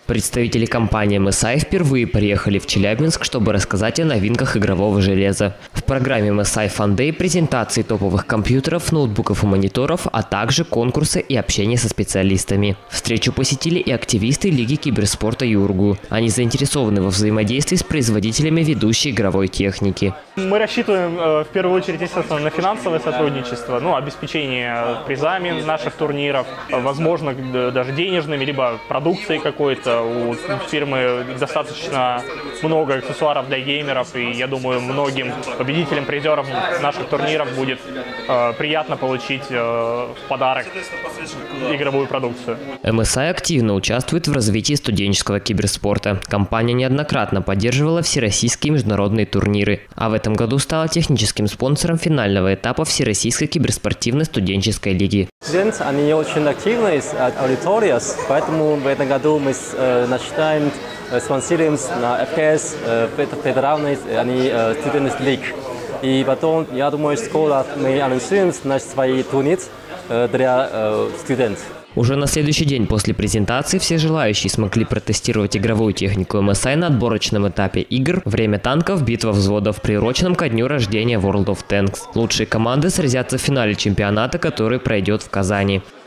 Представители компании MSI впервые приехали в Челябинск, чтобы рассказать о новинках игрового железа. В программе MSI Fun Day презентации топовых компьютеров, ноутбуков и мониторов, а также конкурсы и общение со специалистами. Встречу посетили и активисты Лиги киберспорта Юргу. Они заинтересованы во взаимодействии с производителями ведущей игровой техники. Мы рассчитываем в первую очередь, естественно, на финансовое сотрудничество, обеспечение призами наших турниров, возможно, даже денежными, либо продукцией какой-то. У фирмы достаточно много аксессуаров для геймеров, и я думаю, многим победителям, призерам наших турниров будет приятно получить в подарок игровую продукцию. MSI активно участвует в развитии студенческого киберспорта. Компания неоднократно поддерживала всероссийские международные турниры, а в этом году стала техническим спонсором финального этапа Всероссийской киберспортивной студенческой лиги. Студенты, они очень активны из аудитории, поэтому в этом году мы начинаем спонсируем на ФКС, федеральный студентский лиг. И потом, я думаю, скоро мы анонсируем свои турниры для студентов. Уже на следующий день после презентации все желающие смогли протестировать игровую технику MSI на отборочном этапе игр «Время танков. Битва взводов», приуроченном ко дню рождения World of Tanks. Лучшие команды сразятся в финале чемпионата, который пройдет в Казани.